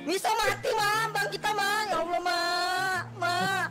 Bisa mati mah, bang kita mah, ya Allah mah.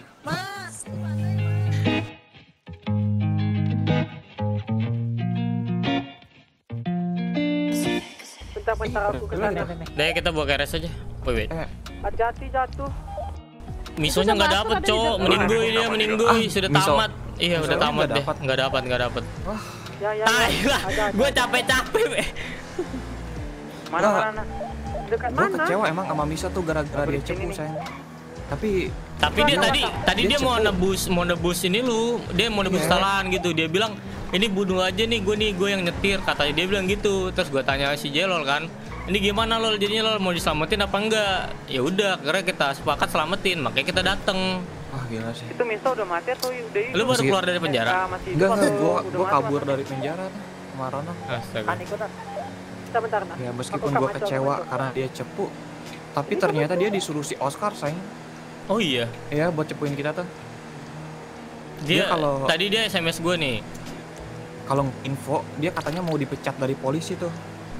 Bentar aku kesana. Deh kita bawa ke RS aja. Wait. Hati-hati jatuh. Misonya nggak dapet cowok, meninggoy dia meninggoy sudah tamat. Iya udah tamat deh, nggak dapat. Ya. Gue capek. Mana? Dekat Gue mana? kecewa emang sama Miso tuh gara-gara dia cepu sayang. Tapi dia tadi dia mau nebus ini lu, dia mau nebus kesalahan gitu. Dia bilang ini bunuh aja nih gue yang nyetir katanya, dia bilang gitu. Terus gue tanya si Jelol kan, ini gimana lol jadinya lol, mau diselamatin apa enggak? Ya udah, akhirnya kita sepakat selamatin, makanya kita dateng. wah gila sih. Itu Miso udah mati atau udah hidup? Lu baru keluar dari penjara? Enggak, gua kabur dari penjara tuh kemarin. Astaga. Ikutan. Bentar. Ya meskipun gua kecewa karena dia cepu, tapi ternyata dia disuruh si Oscar sayang. Oh iya. Iya buat cepuin kita tuh. Dia kalau tadi dia SMS gue nih. Kalau info dia katanya mau dipecat dari polisi tuh.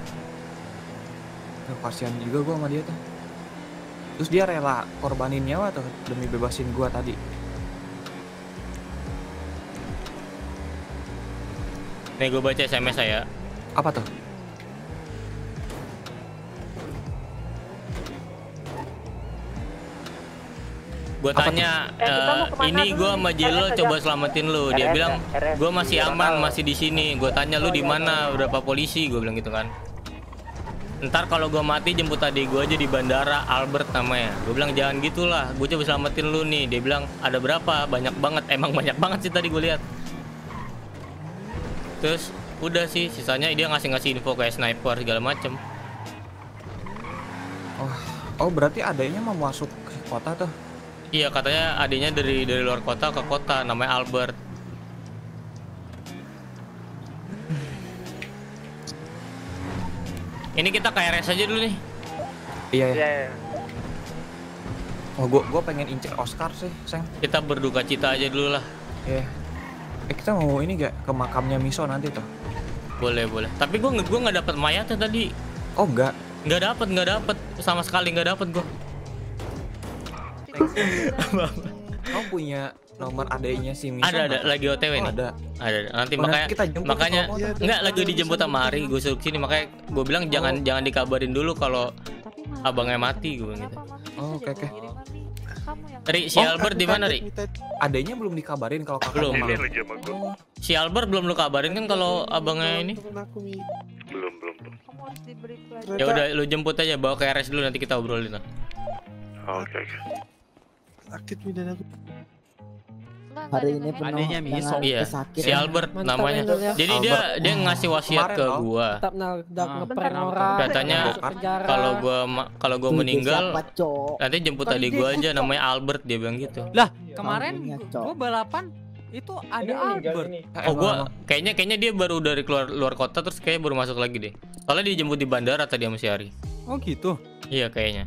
Kasihan juga gua sama dia tuh. Terus dia rela korbanin nyawa tuh demi bebasin gua tadi. Nih gue baca SMS saya. Apa tuh? Gue tanya, ini gue sama Jelol coba selamatin lu. Dia bilang, gue masih aman, masih di sini. Gue tanya lu di mana, berapa polisi? Gue bilang gitu kan. Ntar kalau gue mati jemput adik gue aja di bandara, Albert namanya. Gue bilang jangan gitulah, gue coba selamatin lu nih. Dia bilang ada berapa? Banyak banget, emang banyak banget sih tadi gue lihat. Terus udah sih, sisanya dia ngasih info kayak sniper segala macem. Oh berarti adanya mau masuk ke kota tuh? Iya katanya adiknya dari luar kota ke kota, namanya Albert. Ini kita ke RS aja dulu nih. Iya. Iya. Oh gua pengen incer Oscar sih, sayang. Kita berduka cita aja dulu lah. Iya. Kita mau ini gak ke makamnya Miso nanti tuh? Boleh. Tapi gua nggak dapat mayatnya tadi. Oh enggak. Nggak dapat sama sekali nggak dapat gua. Kau punya nomor adanya si Miso? Ada lagi OTW nih. Ada. Nanti kita jemput makanya nggak lagi dijemput sama Ari, gue suruh sini, makanya gue bilang jangan dikabarin dulu kalau abangnya mati, gue bilang gitu. Oh, oke. Ri, si Albert di mana, Ri? Adanya belum dikabarin kalau kakak Belum. mau. Si Albert belum lu kabarin kan kalau abangnya ini? Belum. Ya udah lu jemput aja, bawa ke RS dulu, nanti kita obrolin lah. Oke. Sakit badan aku. Hari ini penuh adanya Miso. Iya, si Albert namanya. Jadi dia ngasih wasiat ke gua. Katanya kalau gua meninggal nanti jemput adik gua aja, namanya Albert, dia bilang gitu. Lah, kemarin gua balapan itu ada Albert. Oh gua kayaknya dia baru dari luar kota, terus kayaknya baru masuk lagi deh. Soalnya dia jemput di bandara tadi sama si Ari. Oh gitu. Iya kayaknya.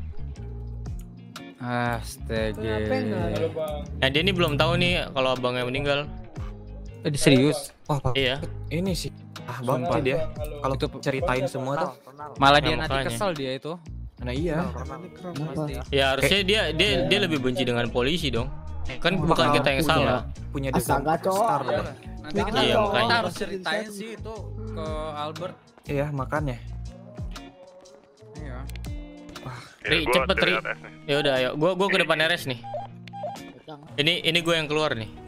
Astaga. Nah dia ini belum tahu nih kalau abangnya meninggal. Serius? Wah, Iya. Ini sih banget sih dia. Kalau tuh ceritain semua tuh. Malah dia Nah, nanti makanya. kesel dia itu. Nah iya. Ya harusnya dia lebih benci dengan polisi dong. Kan bukan kita yang salah. Punya dendam besar loh. Nanti kita, Iya, makanya. kita harus ceritain sih itu ke Albert. Iya, makanya. Iya. Ri, cepet Ri. Ya udah ayo, gua ke depan RS nih. Ini gue yang keluar nih.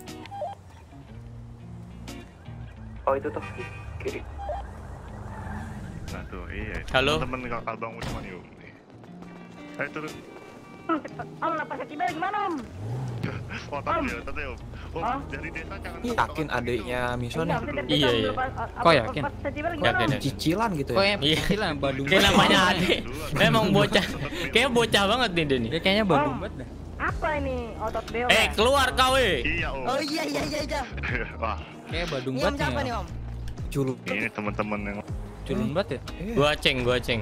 Oh itu tuh kiri. Nah tuh iya. Halo? Temen kakak Bang Usman yuk. Ayo turun. Om, lepas tiba gimana om? Oh tadi om. Om dari desa jangan. Yakin adiknya Miso nih? Iya. Kok yakin? Yakin. Cicilan gitu Kok ya? yang kecilan Badung. Kayak namanya adik. Emang bocah. Kayaknya bocah banget nih dia nih. Dia kayaknya Badung banget dah. Apa ini otot beo? Keluar kau Iya om. Oh iya. Wah Kayak Badung Ini om banget siapa nih. nih om? Culun. ini teman-teman yang Culun banget ya. Gua ceng.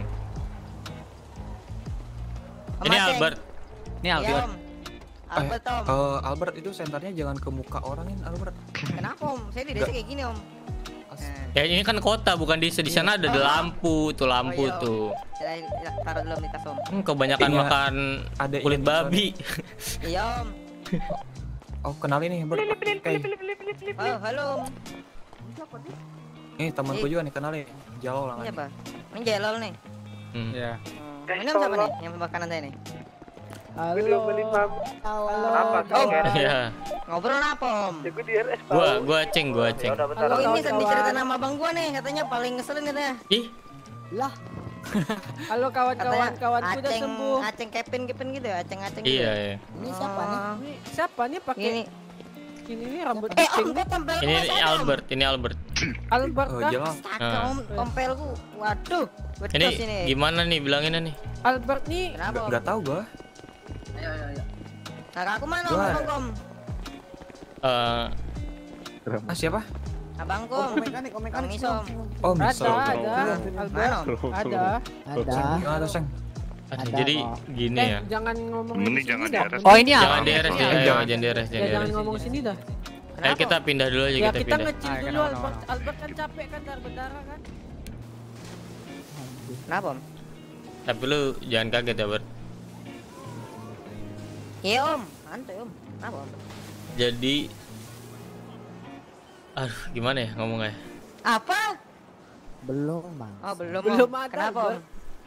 Ini Albert. Ini Albert. Iya om. Albert om. Albert itu senternya jangan ke muka orang ini Albert. Kenapa om? Saya di desa kayak gini om. Ya ini kan kota bukan desa. Di sana ada lampu, tuh lampu tuh. Taruh dulu di tas om. Kebanyakan Iya, makan ada kulit ini, babi. Iya om. Oh kenalin nih Bert. Oke. Oh halo om. Nih temanku juga nih kenalin. Jalo lah Ini kan. apa? Ini jelol nih. Iya. Ini om siapa nih? Yang makanan saya nih. Halo. Apa? Om. Iya. Ngobrol apa om? Jago di RS. Gua ceng. Udah bentar. Oh ini sedang cerita nama abang gua nih. Katanya paling ngeselin katanya. Ih, Lah, Halo kawan-kawan, Katanya kawanku udah Aceng, sembuh. Aceng Kevin gitu ya, Aceng gitu. iya ya? iya. ini siapa nih? Ini siapa nih pakai Ini. ini rambut Om pink? gua tempel Ini gua sana, Om. Albert, ini Albert. Albert Oh kah? Jalo. Astaga om, tompelku. Waduh. Betul Ini sini. gimana nih bilanginnya nih? Albert nih Kenapa om? Gak tahu gua. Kakak aku mana om? Gua- Abangku om. Eh, Siapa? Abangku om. Mekanik, Bang Isom. Oh ada, Miso. ada. Albert Mana om? ada. Ada. Gimana tuh Seng? Ada jadi kok. gini ya. Jangan ngomong Mending di sini jangan dah. di RS. Oh ini Jangan di RS, ya. jangan di RS, Ya jangan jangan di ngomong RS. sini dah. Ayo kita pindah dulu aja, Ya kita kita pindah. ngecil dulu Albert. Albert kan capek kan berdarah kan. Kenapa om? Tapi lu jangan kaget ya, Bert. Iya om. Santai om. Kenapa om? Jadi aduh, gimana ya ngomongnya? Apa? Belum, Bang. Oh belum Belum om. ada, Kenapa om? Bert.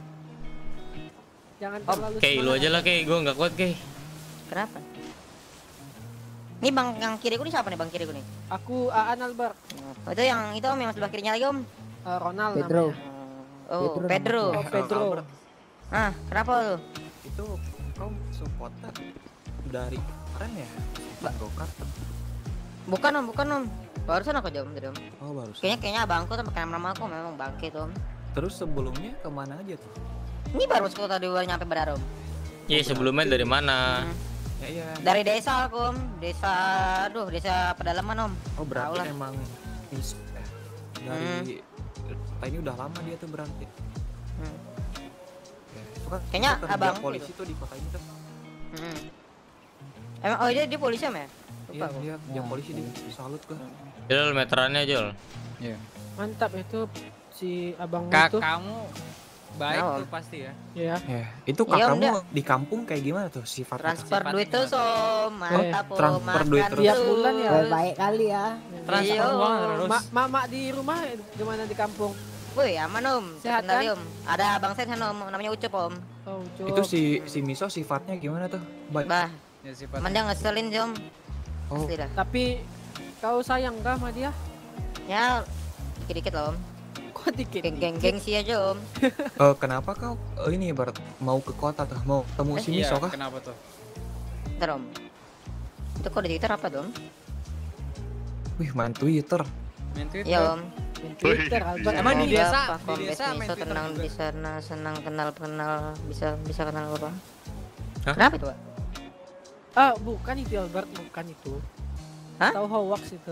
Jangan terlalu Kayak lu semangat. aja lah, kayak gua nggak kuat, kayak. Kenapa? Ini bang yang kiriku nih siapa nih bang kiriku nih? Aku Aan Albert. Oh, itu yang itu om yang sebelah kirinya lagi om. Ronald Pedro. namanya. Oh Pedro Pedro. Oh, Pedro. Albert. Ah kenapa tuh? Itu kau supporter dari kemarin ya? Gokart. Bukan om. Barusan aku jawab tadi om. Oh baru. Kayaknya abangku tuh pakai nama aku memang bangke tuh om. Terus sebelumnya kemana aja tuh? Ini baru aku tadi baru nyampe Badar om. Iya, sebelumnya dari mana? Ya iya. Dari desa aku om. Desa pedalaman om. Oh berarti Tahu lah. emang Miso ya? Dari ini udah lama dia tuh berarti. Hmm. Ya, itu kan Kayaknya kerja abangku polisi tuh di kota ini tuh. Hmm. Emang oh dia polisi om ya? Lupa Iya aku. dia kerja polisi di salut gua. Jol, meterannya Jol. Mantap itu si abang itu. Kamu baik Nah, tuh pasti ya. Ya. Ya, itu Iya, Om, kakakmu di kampung kayak gimana tuh sifatnya? Transfer Sifatnya duit tuh gimana? om. Mantap om. transfer duit Makan terus. Tiap bulan ya. Baik kali ya. Transfer Iya, uang Om. terus. Mak di rumah gimana di kampung? Woi aman om. Sehat, Kenali, kan? om. Ada abang saya sana om. Namanya Ucup om. Oh, Itu si Miso sifatnya gimana tuh? Baik. Bah. Ya sifat. Emang dia ngeselin sih om. Oh, Pasti dah. Tapi kau sayang kah sama dia? Ya dikit-dikit lah om. Kok dikit? Gengsi aja om. kenapa kau ini Bart mau ke kota tuh? Mau temu si Iya, Miso kah? kenapa tuh? Ntar om. Itu kode Twitter apa tuh om? Wih, main Twitter. Main Twitter. Iya om. Main Twitter Albert. Emang di Semoga desa- Pak di Kombes desa main Miso Twitter tenang juga? di sana, senang kenal bisa kenal apa? Hah? Kenapa itu pak? Ah, bukan itu Albert, bukan itu. Hah? Tahu hoax itu.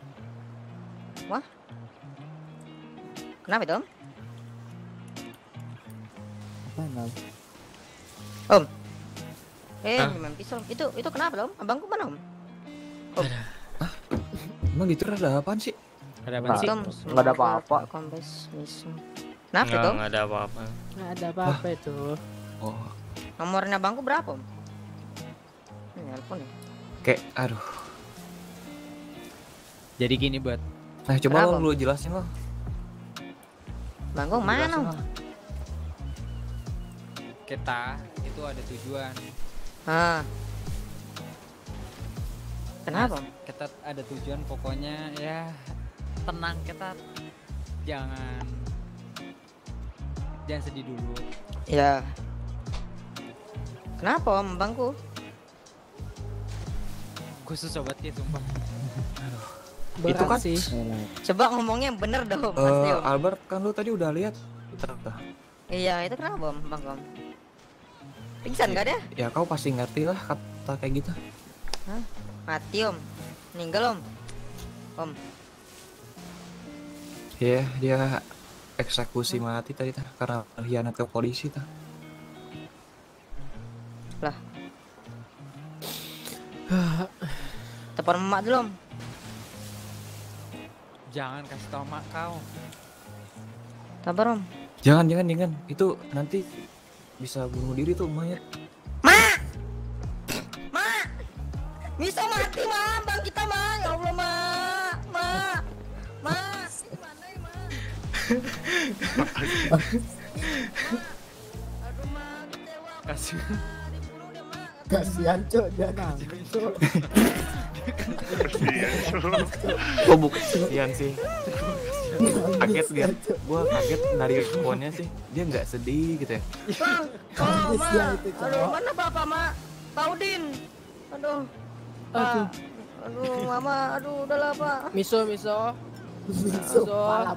Kenapa itu om? Apa Nal? Hah? Memang pisau. Itu kenapa om? Abangku mana om? Emang di Twitter ada apaan sih? Ada apa sih? Tom, nggak ada semoga apa-apa. Pak Kombes Miso. Kenapa itu om? Nggak ada apa-apa. Nggak ada apa-apa itu. Oh, Nomornya abangku berapa om? Ini telepon ya. kayak aduh. Jadi gini buat Nah, coba Kenapa? lu jelasin lo. Bangku mana om? kita itu ada tujuan. Ah. Kenapa om? Kita ada tujuan pokoknya ya tenang kita jangan sedih dulu. Ya. Kenapa om bangku? Khusus sobat ya sumpah. Berat Itu kan sih. Coba ngomongnya yang bener dong pasti om. Albert kan lu tadi udah lihat Twitter tuh. Iya itu kenapa om bang om? Pingsan gak dia? Ya kau pasti ngerti lah kata kayak gitu. Mati om. Meninggal om. Om. Ya, dia eksekusi mati tadi tuh karena khianat ke polisi tuh. Telepon emak dulu om. Jangan kasih tau mak kau. Sabar Om. Jangan. Itu nanti bisa bunuh diri tuh mayat. Bisa mati bang kita ya Allah gimana ya aduh kecewa Kasihan cok dia nangis cok. Oh bukan kasihan sih. Kaget dia. Gua kaget dari responnya sih. Dia nggak sedih gitu ya. Aduh mana bapak mak Taudin. Aduh mama, udahlah pak. Miso. Miso. Pak.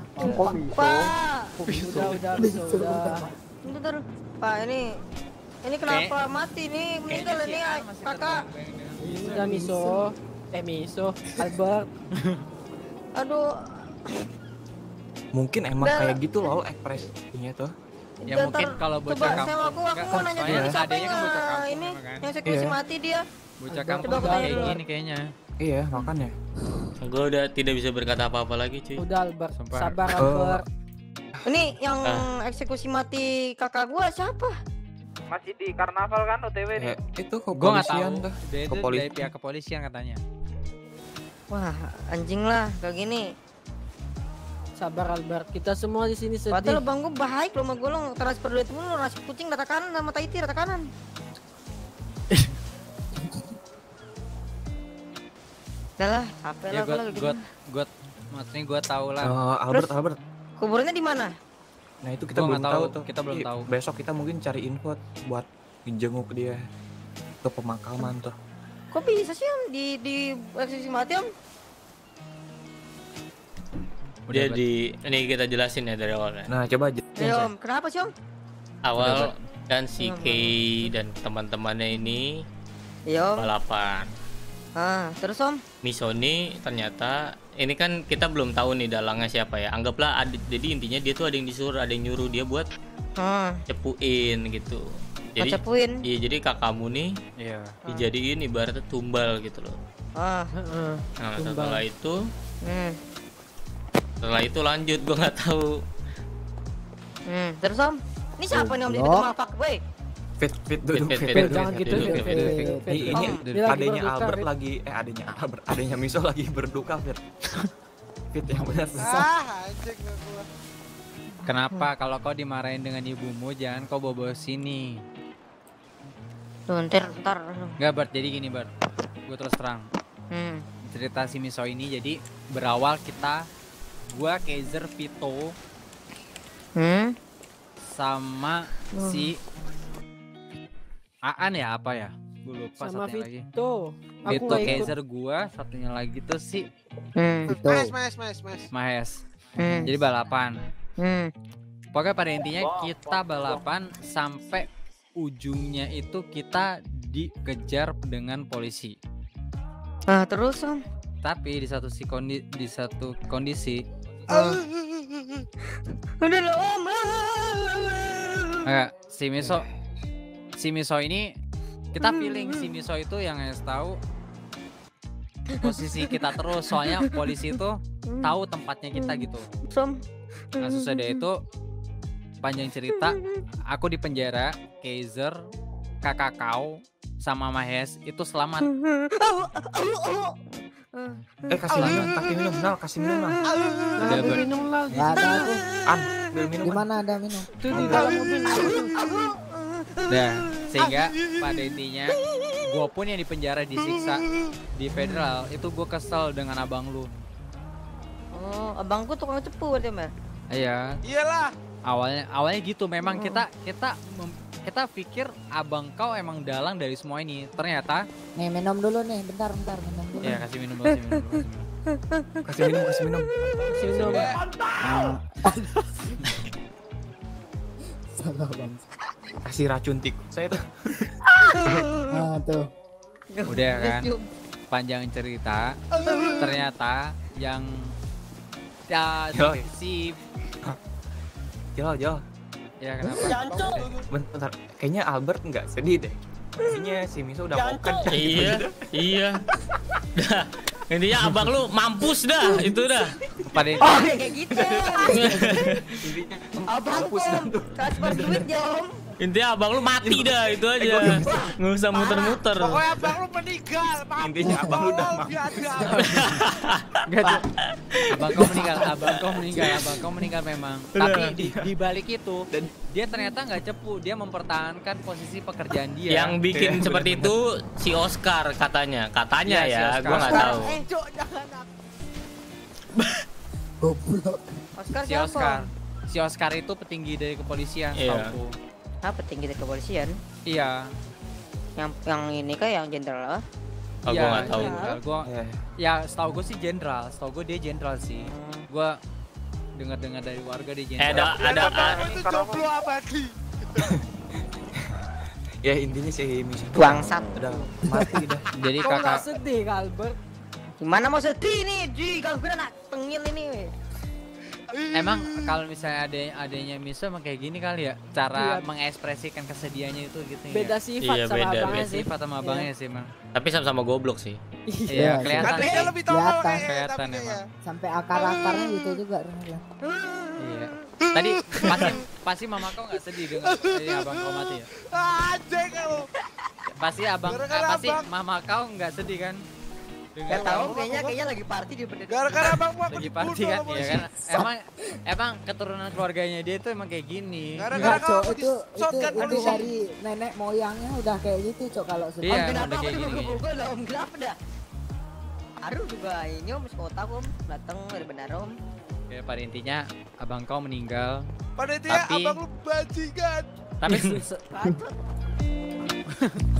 Udah. Bentar, Pak ini kenapa mati nih meninggal ini kakak? Udah Miso. Albert. Aduh. Mungkin emang kayak gitu loh ekspresinya tuh. Ya mungkin kalau bocah kampung. Aku mau nanya dulu siapa adanya kan bocah kampung ini kan. yang eksekusi mati dia. Bocah kampung Coba kayak dulu. gini kayaknya. Iya makanya. Gue udah tidak bisa berkata apa-apa lagi cuy. Udah Albert. Sumpah. Sabar Albert. Ini yang eksekusi mati kakak gua siapa? Masih di karnaval kan OTW nih. Itu Gue nggak tahu. kepolisian tuh. Dia itu dari pihak kepolisian katanya. Wah anjing lah kayak gini. Sabar Albert. Kita semua di sini sedih. Padahal bang gua baik lo sama gua lo transfer duit mulu nasi kucing rata kanan sama Tahiti rata kanan. Udahlah, capek Ya lah gua gue maksudnya gue tahu lah. Albert. Kuburnya di mana? Nah itu kita Gua belum nggak tahu tahu, tuh. kita belum tahu. Besok kita mungkin cari info buat dijenguk dia ke pemakaman tuh. Kok bisa sih Om di eksekusi mati Om? Dia ini kita jelasin ya dari awal ya. Nah coba aja. Ya Om, kenapa sih Om? Awal kan si Kay dan teman-temannya ini Iya Om. balapan. Terus Om? Misoni ternyata ini kan kita belum tahu nih dalangnya siapa ya. Anggaplah jadi intinya dia tuh ada yang disuruh, ada yang nyuruh dia buat cepuin gitu. Jadi Cepuin? Iya, jadi kakakmu nih dijadiin ibaratnya tumbal gitu loh. Nah, setelah itu lanjut gua nggak tahu. Terus Om? Ini siapa nih Om di mapak, weh? Fit duduk. Jangan gitu. Ini Dia lagi adanya berduka, Albert Fit. lagi adanya Miso lagi berduka Fit. Fit yang benar. Anjing gua. Kenapa kalau kau dimarahin dengan ibumu jangan kau bawa sini? Tuh, ntar. Enggak Bart, jadi gini Bart. Gue terus terang. Cerita si Miso ini jadi berawal gua Kaiser Vito sama si Aan ya apa ya? Gue lupa Sama satunya lagi. Vito. Vito Kaiser gua, satunya lagi tuh si Mahes. Jadi balapan. Pokoknya pada intinya kita balapan sampai ujungnya itu kita dikejar dengan polisi. Terus Om? Tapi di satu kondisi Udah lo Om. si Miso ini kita feeling si Miso itu yang tahu posisi kita terus, soalnya polisi itu tahu tempatnya kita gitu. Nah sesudah itu panjang cerita, aku di penjara, Kaiser, kakak kau sama Mahes itu selamat. Kasih minum Nal. Minum lagi. Nggak ada aku. Biar minum. Di mana ada minum? Itu di dalam mobil. Nah, sehingga pada intinya gue pun yang di penjara disiksa di federal itu gue kesel dengan abang lu. Oh, abangku tukang cepu berarti Mbak. Iya. Iyalah. Awalnya gitu, memang kita pikir abang kau emang dalang dari semua ini. Ternyata Nih minum dulu nih, bentar minum dulu. ya kasih minum dulu. Kasih minum. Salah bang. Kasih racun tikus saya tuh. Tuh. Udah kan, panjang cerita, ternyata yang si Jol. ya kenapa? Bentar, kayaknya Albert nggak sedih deh. Kayaknya si Miso udah moken. Iya. Intinya abang lu mampus dah, itu dah. Pada Oh kayak gitu. Abang transfer duit Jom. Intinya abang lu mati dah, itu aja. Nggak usah muter-muter. Pokoknya abang lu meninggal. Intinya abang lu udah mampus. abang kau meninggal memang. Tapi di balik itu dia ternyata nggak cepu, dia mempertahankan posisi pekerjaan dia. Yang bikin seperti itu si Oscar katanya Iya, ya, gua nggak tahu. Cok, jangan aku. Goblok. Oscar Si siapa? Oscar itu petinggi dari kepolisian, Iya. setauku. Apa tinggi dari kepolisian? Iya. Yang ini kah yang jenderal? Oh, gua nggak tahu. Jenderal. Gua ya setahu gue sih jenderal, setahu gue dia jenderal sih. Gua dengar dari warga dia jenderal. Ada Itu jomblo abadi. Ya intinya si Misha Bangsat. udah mati dah. Jadi Kau nggak kakak sedih Albert? Gimana mau sedih nih? Kalau gue anak tengil ini. emang kalau misalnya adanya Miso emang kayak gini kali ya cara Iya. mengekspresikan kesedihannya itu gitu Beda ya. sifat Iya, sama beda, abangnya Beda sih. sifat sama abangnya sih emang. Tapi sama-sama goblok sih. Iya, kelihatan Katanya sih. lebih tolol Kelihatan. kayaknya. Kelihatan tapi emang. ya. Sampai akar-akarnya gitu juga ternyata. Iya. Tadi pasti mama kau nggak sedih dengan abang kau mati ya? Anjing lu. Pasti Gara-gara pasti abang. mama kau nggak sedih kan? Gak tahu kayaknya lagi party di benda. Gara-gara abang gua Lagi dibunuh party kan, sama iya polisi. kan? Emang keturunan keluarganya dia itu emang kayak gini. Gara-gara Enggak, kau Cok, itu shotgun polisi. dari nenek moyangnya udah kayak gitu, Cok, kalau sedih. Iya, Om emang kenapa udah aku kayak gini. dipukul lah om kenapa dah? Aduh juga ini om sekota om datang dari benar om. Ya, pada intinya abang kau meninggal. Pada dia Tapi- abang lu bajingan. Tapi